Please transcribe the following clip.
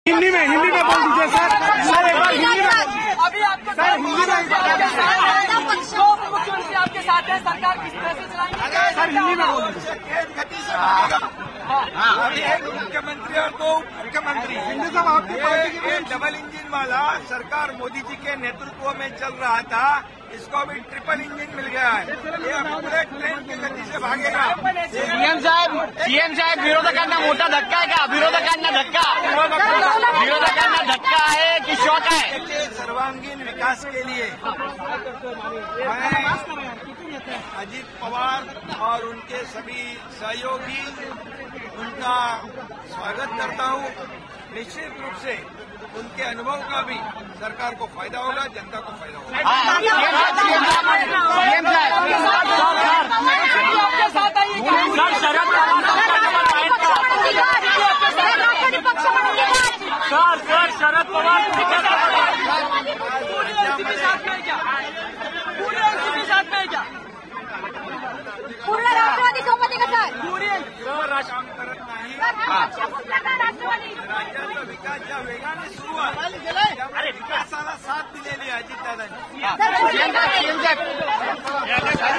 हिंदी में बोल दीजिए सर। सर एक बार हिंदी में। अभी आपको सर हिंदी में। दो मुख्यमंत्री आपके साथ है, सरकार किस तरह से चलाएंगे? सर हिंदी में बोल दीजिए। गति से भागेगा। अभी एक मुख्यमंत्री और दो उप मुख्यमंत्री। हिंदी साहब आपकी पार्टी की ये डबल इंजन वाला सरकार मोदी जी के नेतृत्व में चल रहा था, इसको अभी ट्रिपल इंजन मिल गया है। ये अब पूरे ट्रेन की गति से भागेगा। सीएम साहेब विरोधकांना मोठा धक्का आहे का? विरोधकांना धक्का आहे की शॉक आहे? के सर्वांगीण विकास के लिए मैं अजीत पवार और उनके सभी सहयोगी उनका स्वागत करता हूं। निश्चित रूप से उनके अनुभव का भी सरकार को फायदा होगा, जनता को फायदा होगा। सीएम आपके साथ आइए। शरद पवार पूरे एनसीपी साथ में क्या? पूरे एनसीपी साथ में क्या? पूर्ण राष्ट्रवादी सोबत आहे का सर? पूरी काम करत नाही। राष्ट्रवादी राज्याचा विकास ज्या वेगाने सुरू आहे त्यामुळे विकासाला साथ दिलेली आहे अजितदादांनी। सीएम साहेब